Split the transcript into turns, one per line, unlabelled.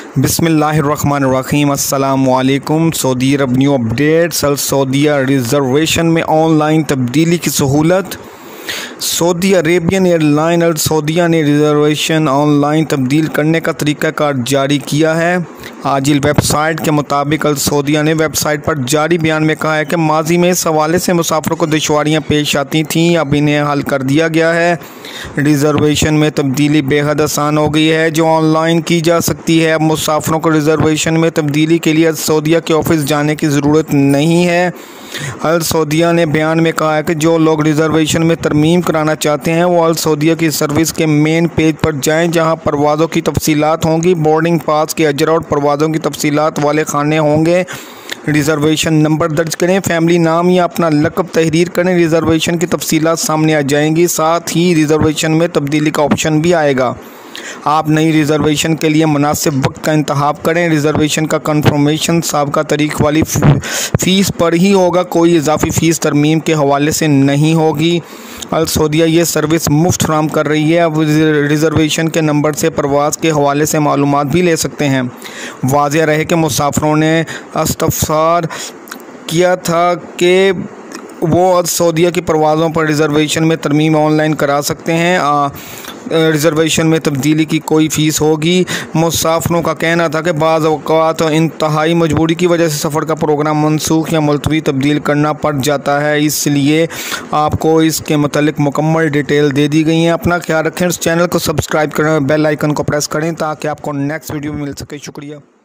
बिस्मिल्लाहिर्रहमानिर्रहीम अस्सलामुअलैकुम। Saudi Arab new updates. Saudi reservation में ऑनलाइन तब्दीली की सहूलत। Saudi Arabian airline Al Saudia ने रिजर्वेशन ऑनलाइन तब्दील करने का तरीक़ाकार जारी किया है। आजिल वेबसाइट के मुताबिक अल सऊदिया ने वेबसाइट पर जारी बयान में कहा है कि माजी में इस हवाले से मुसाफिरों को दुश्वारियाँ पेश आती थीं, अब इन्हें हल कर दिया गया है। रिजर्वेशन में तब्दीली बेहद आसान हो गई है, जो ऑनलाइन की जा सकती है। अब मुसाफिरों को रिजर्वेशन में तब्दीली के लिए अल सऊदिया के ऑफिस जाने की ज़रूरत नहीं है। अल सऊदिया ने बयान में कहा है कि जो लोग रिजर्वेशन में तरमीम कराना चाहते हैं वो अल सऊदिया की सर्विस के मेन पेज पर जाएं, जहां परवाज़ों की तफसीलात होंगी, बोर्डिंग पास के अजरा और परवाज़ों की तफसीलात वाले खाने होंगे। रिजर्वेशन नंबर दर्ज करें, फैमिली नाम या अपना लक़ब तहरीर करें, रिजर्वेशन की तफसीलात सामने आ जाएंगी। साथ ही रिजर्वेशन में तब्दीली का ऑप्शन भी आएगा। आप नई रिजर्वेशन के लिए मुनासिब वक्त का इंतखाब करें। रिजर्वेशन का कंफर्मेशन साबिक़ा तारीख वाली फ़ीस पर ही होगा, कोई इजाफी फ़ीस तरमीम के हवाले से नहीं होगी। अल सऊदिया ये सर्विस मुफ्त फराहम कर रही है। अब रिजर्वेशन के नंबर से परवाज़ के हवाले से मालूमात भी ले सकते हैं। वाज़ेह रहे कि मुसाफिरों ने इस्तफ़सार किया था कि वो अल सऊदिया की परवाज़ों पर रिजर्वेशन में तरमीम ऑनलाइन करा सकते हैं। रिजर्वेशन में तब्दीली की कोई फ़ीस होगी। मुसाफिरों का कहना था कि बाज़ औक़ात इंतहाई मजबूरी की वजह से सफ़र का प्रोग्राम मनसूख या मुलतवी तब्दील करना पड़ जाता है, इसलिए आपको इसके मतलब मुकम्मल डिटेल दे दी गई है। अपना ख्याल रखें। इस चैनल को सब्सक्राइब करें और बेल आइकन को प्रेस करें ताकि आपको नेक्स्ट वीडियो मिल सके। शुक्रिया।